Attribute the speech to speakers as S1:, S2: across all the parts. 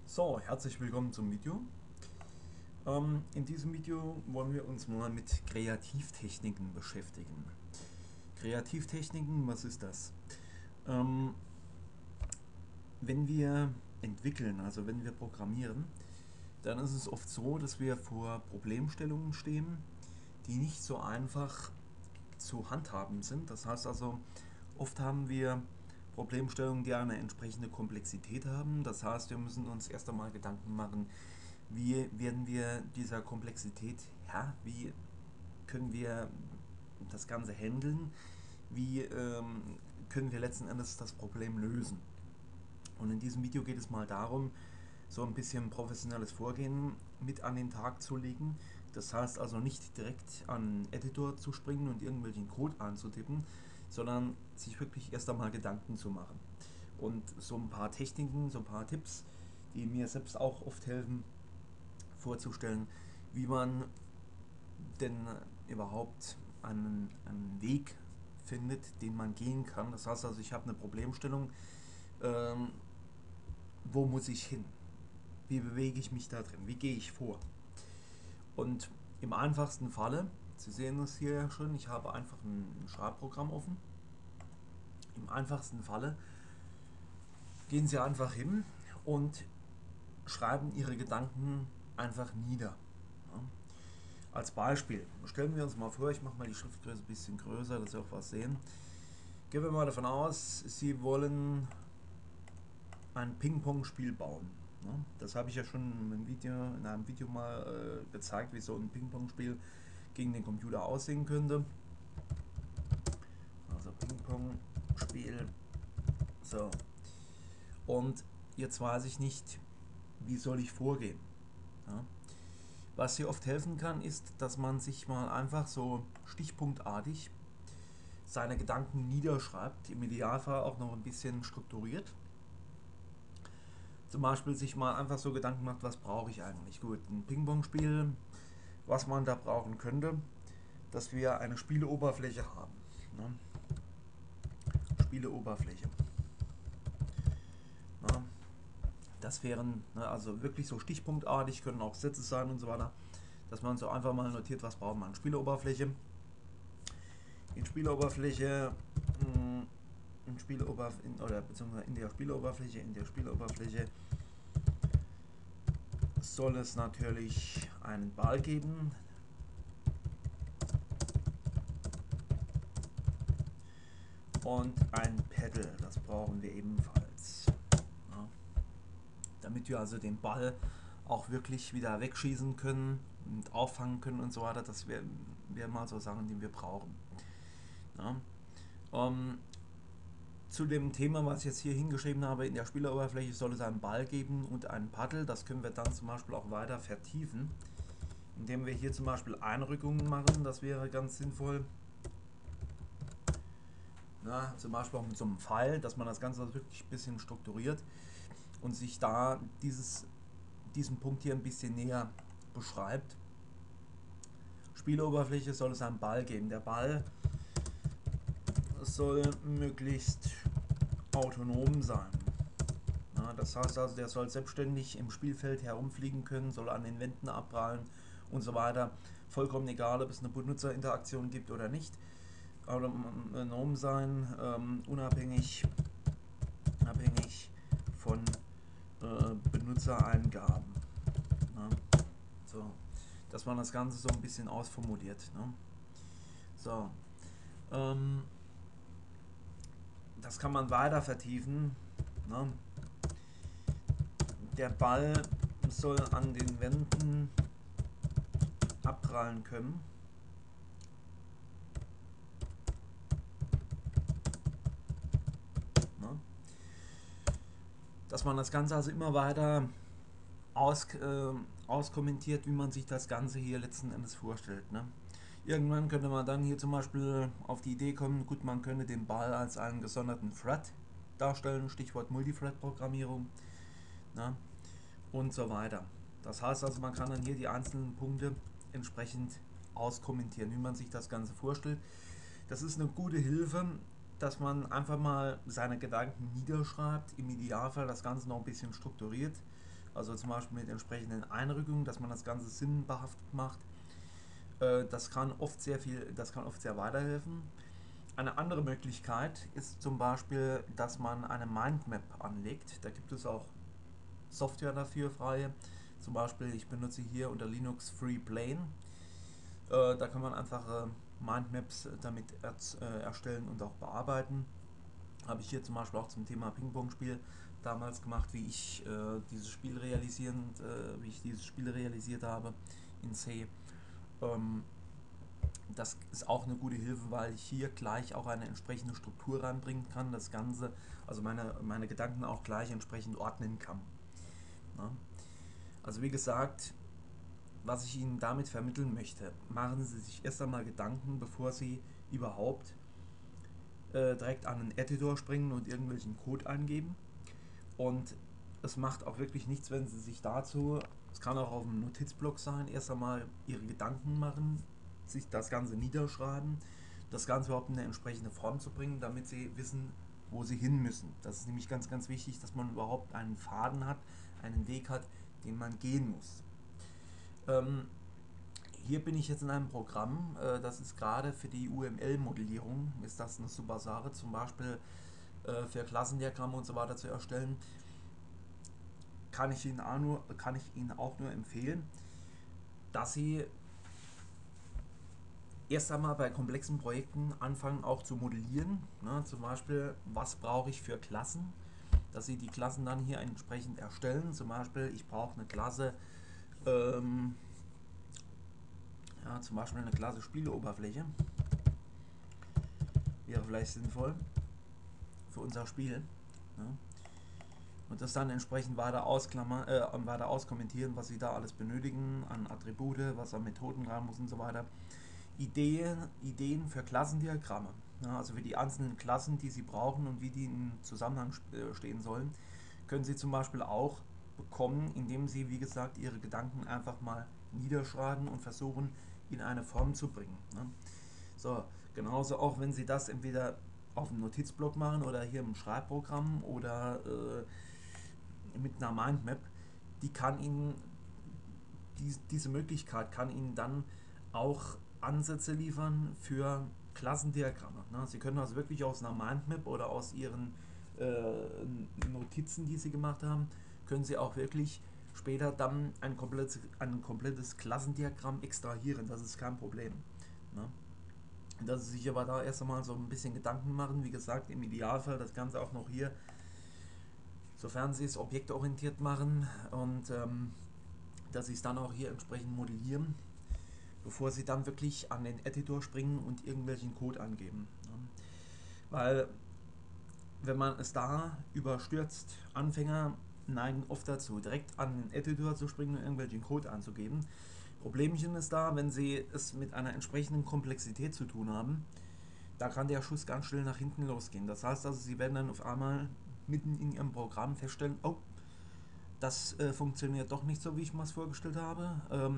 S1: So, herzlich willkommen zum Video. In diesem Video wollen wir uns mal mit Kreativtechniken beschäftigen. Kreativtechniken, was ist das? Ähm, Wenn wir entwickeln, also wenn wir programmieren, dann ist es oft so, dass wir vor Problemstellungen stehen, die nicht so einfach zu handhaben sind. Das heißt also, oft haben wir Problemstellungen, die eine entsprechende Komplexität haben. Das heißt, wir müssen uns erst einmal Gedanken machen, wie werden wir dieser Komplexität Herr, wie können wir das Ganze handeln, wie können wir letzten Endes das Problem lösen. Und in diesem Video geht es mal darum, so ein bisschen professionelles Vorgehen mit an den Tag zu legen. Das heißt also nicht direkt an den Editor zu springen und irgendwelchen Code anzutippen, sondern sich wirklich erst einmal Gedanken zu machen. Und so ein paar Techniken, so ein paar Tipps, die mir selbst auch oft helfen, vorzustellen, wie man denn überhaupt einen Weg findet, den man gehen kann. Das heißt also, ich habe eine Problemstellung, ähm, wo muss ich hin? Wie bewege ich mich da drin? Wie gehe ich vor? Und im einfachsten Falle, Sie sehen es hier ja schon, ich habe einfach ein Schreibprogramm offen. Im einfachsten Falle gehen Sie einfach hin und schreiben Ihre Gedanken einfach nieder. Ja. Als Beispiel, stellen wir uns mal vor, ich mache mal die Schriftgröße ein bisschen größer, dass Sie auch was sehen. Gehen wir mal davon aus, Sie wollen ein Ping-Pong-Spiel bauen. Das habe ich ja schon in einem Video mal gezeigt, wie so ein Ping-Pong-Spiel gegen den Computer aussehen könnte. Also Ping-Pong-Spiel. So. Und jetzt weiß ich nicht, wie soll ich vorgehen. Ja. Was hier oft helfen kann, ist, dass man sich mal einfach so stichpunktartig seine Gedanken niederschreibt, im Idealfall auch noch ein bisschen strukturiert. Zum Beispiel sich mal einfach so Gedanken macht, was brauche ich eigentlich? Gut, ein Ping-Pong-Spiel, was man da brauchen könnte, dass wir eine Spieleoberfläche haben. Ne? Spieleoberfläche. Ne? Das wären also wirklich so stichpunktartig, können auch Sätze sein und so weiter, dass man so einfach mal notiert, was braucht man. Spieleoberfläche. In Spieleoberfläche oder beziehungsweise in der Spieleoberfläche soll es natürlich einen Ball geben. Und ein Pedal, das brauchen wir ebenfalls. Ja. Damit wir also den Ball auch wirklich wieder wegschießen können und auffangen können und so weiter, das wären mal so Sachen, die wir brauchen. Ja. Zu dem Thema, was ich jetzt hier hingeschrieben habe, in der Spieleroberfläche soll es einen Ball geben und einen Paddel. Das können wir dann zum Beispiel auch weiter vertiefen, indem wir hier zum Beispiel Einrückungen machen. Das wäre ganz sinnvoll. Ja, zum Beispiel auch mit so einem Pfeil, dass man das Ganze wirklich ein bisschen strukturiert und sich da diesen Punkt hier ein bisschen näher beschreibt. Spieleoberfläche soll es einen Ball geben. Der Ball soll möglichst autonom sein. Ja, das heißt also, der soll selbstständig im Spielfeld herumfliegen können, soll an den Wänden abprallen und so weiter. Vollkommen egal, ob es eine Benutzerinteraktion gibt oder nicht. Autonom sein, abhängig von Benutzereingaben. Ne? So, dass man das Ganze so ein bisschen ausformuliert. Ne? So, das kann man weiter vertiefen. Ne? Der Ball soll an den Wänden abprallen können. Ne? Dass man das Ganze also immer weiter auskommentiert, wie man sich das Ganze hier letzten Endes vorstellt. Ne? Irgendwann könnte man dann hier zum Beispiel auf die Idee kommen, gut, man könnte den Ball als einen gesonderten Thread darstellen, Stichwort Multithread-Programmierung, ne? Und so weiter. Das heißt also, man kann dann hier die einzelnen Punkte entsprechend auskommentieren, wie man sich das Ganze vorstellt. Das ist eine gute Hilfe, dass man einfach mal seine Gedanken niederschreibt, im Idealfall das Ganze noch ein bisschen strukturiert also zum Beispiel mit entsprechenden Einrückungen, dass man das Ganze sinnbehaftet macht. Das kann oft sehr weiterhelfen. Eine andere Möglichkeit ist zum Beispiel, dass man eine Mindmap anlegt. Da gibt es auch Software dafür freie. Zum Beispiel, ich benutze hier unter Linux FreePlane. Da kann man einfach Mindmaps damit erstellen und auch bearbeiten. Habe ich hier zum Beispiel auch zum Thema Ping-Pong-Spiel damals gemacht, wie ich dieses Spiel realisiert habe in C. Ähm, Das ist auch eine gute Hilfe, weil ich hier gleich auch eine entsprechende Struktur reinbringen kann, das Ganze, also meine Gedanken auch gleich entsprechend ordnen kann. Ja? Also wie gesagt, was ich Ihnen damit vermitteln möchte, machen Sie sich erst einmal Gedanken, bevor Sie überhaupt direkt an einen Editor springen und irgendwelchen Code eingeben. Und es macht auch wirklich nichts, wenn Sie sich dazu, es kann auch auf einem Notizblock sein, erst einmal Ihre Gedanken machen, sich das Ganze niederschreiben, das Ganze überhaupt in eine entsprechende Form zu bringen, damit Sie wissen, wo Sie hin müssen. Das ist nämlich ganz, ganz wichtig, dass man überhaupt einen Faden hat, einen Weg hat, den man gehen muss. Ähm, Hier bin ich jetzt in einem Programm, das ist gerade für die UML-Modellierung, ist das eine super Sache, zum Beispiel für Klassendiagramme und so weiter zu erstellen. Kann ich Ihnen auch nur empfehlen, dass Sie erst einmal bei komplexen Projekten anfangen auch zu modellieren. Ne? Zum Beispiel, was brauche ich für Klassen? Dass Sie die Klassen dann hier entsprechend erstellen. Zum Beispiel, ich brauche eine Klasse, ähm, ja, zum Beispiel eine Klasse Spieleoberfläche. Wäre vielleicht sinnvoll für unser Spiel. Ne? Und das dann entsprechend weiter auskommentieren, was Sie da alles benötigen an Attribute, was an Methoden rein muss und so weiter. Ideen für Klassendiagramme, ja, also für die einzelnen Klassen, die Sie brauchen und wie die im Zusammenhang stehen sollen, können Sie zum Beispiel auch bekommen, indem Sie, wie gesagt, Ihre Gedanken einfach mal niederschreiben und versuchen, in eine Form zu bringen. Ne? So, genauso auch wenn Sie das entweder auf dem Notizblock machen oder hier im Schreibprogramm oder mit einer Mindmap, die kann Ihnen diese Möglichkeit kann Ihnen dann auch Ansätze liefern für Klassendiagramme. Ne? Sie können also wirklich aus einer Mindmap oder aus Ihren Notizen, die Sie gemacht haben, können Sie auch wirklich später dann ein komplettes Klassendiagramm extrahieren. Das ist kein Problem. Ne? Dass Sie sich aber da erst einmal so ein bisschen Gedanken machen, wie gesagt, im Idealfall das Ganze auch noch hier, sofern Sie es objektorientiert machen und dass Sie es dann auch hier entsprechend modellieren, bevor Sie dann wirklich an den Editor springen und irgendwelchen Code angeben. Ja. Weil, wenn man es da überstürzt, Anfänger neigen oft dazu, direkt an den Editor zu springen und irgendwelchen Code anzugeben. Problemchen ist da, wenn Sie es mit einer entsprechenden Komplexität zu tun haben, da kann der Schuss ganz schnell nach hinten losgehen. Das heißt also, Sie werden dann auf einmal mitten in Ihrem Programm feststellen, oh, das funktioniert doch nicht so, wie ich mir das vorgestellt habe.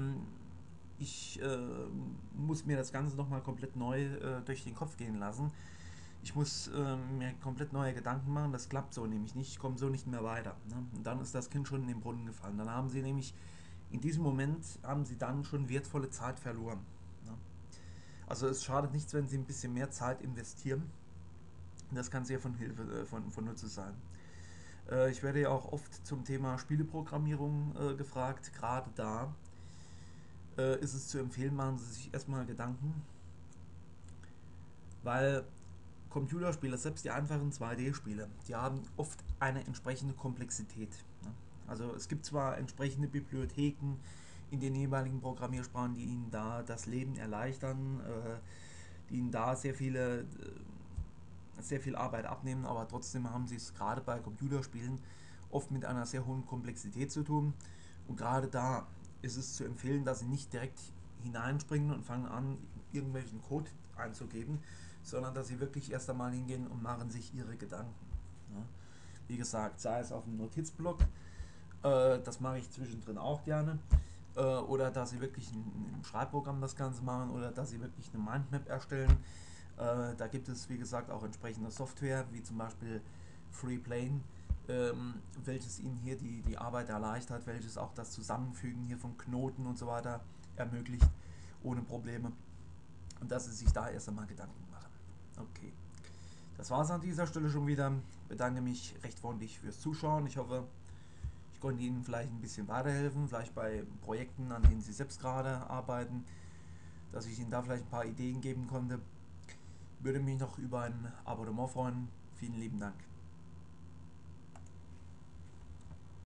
S1: Ich muss mir das Ganze nochmal komplett neu durch den Kopf gehen lassen. Ich muss mir komplett neue Gedanken machen, das klappt so nämlich nicht, ich komme so nicht mehr weiter. Ne? Und dann ist das Kind schon in den Brunnen gefallen. Dann haben Sie nämlich, in diesem Moment haben Sie dann schon wertvolle Zeit verloren. Ne? Also es schadet nichts, wenn Sie ein bisschen mehr Zeit investieren. Das kann sehr von Hilfe, von Nutze sein. Ich werde ja auch oft zum Thema Spieleprogrammierung gefragt. Gerade da ist es zu empfehlen, machen Sie sich erstmal Gedanken, weil Computerspiele, selbst die einfachen 2D-Spiele, die haben oft eine entsprechende Komplexität. Ne? Also es gibt zwar entsprechende Bibliotheken in den jeweiligen Programmiersprachen, die Ihnen da das Leben erleichtern, die Ihnen da sehr viel Arbeit abnehmen, aber trotzdem haben Sie es gerade bei Computerspielen oft mit einer sehr hohen Komplexität zu tun. Und gerade da ist es zu empfehlen, dass Sie nicht direkt hineinspringen und fangen an, irgendwelchen Code einzugeben, sondern dass Sie wirklich erst einmal hingehen und machen sich Ihre Gedanken. Ja. Wie gesagt, sei es auf dem Notizblock, das mache ich zwischendrin auch gerne, oder dass Sie wirklich im Schreibprogramm das Ganze machen oder dass Sie wirklich eine Mindmap erstellen. Da gibt es, wie gesagt, auch entsprechende Software, wie zum Beispiel FreePlane, welches Ihnen hier die Arbeit erleichtert, welches auch das Zusammenfügen hier von Knoten und so weiter ermöglicht, ohne Probleme. Und dass Sie sich da erst einmal Gedanken machen. Okay, das war es an dieser Stelle schon wieder. Ich bedanke mich recht freundlich fürs Zuschauen. Ich hoffe, ich konnte Ihnen vielleicht ein bisschen weiterhelfen, vielleicht bei Projekten, an denen Sie selbst gerade arbeiten, dass ich Ihnen da vielleicht ein paar Ideen geben konnte. Würde mich noch über ein Abonnement freuen. Vielen lieben Dank.